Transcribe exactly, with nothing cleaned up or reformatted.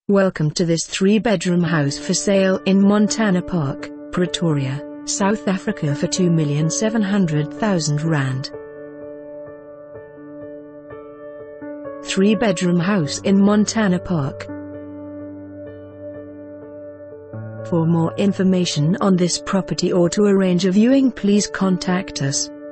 Welcome to this three-bedroom house for sale in Montana Park, Pretoria, South Africa for two million seven hundred thousand rand. Three-bedroom house in Montana Park. For more information on this property or to arrange a viewing, please contact us.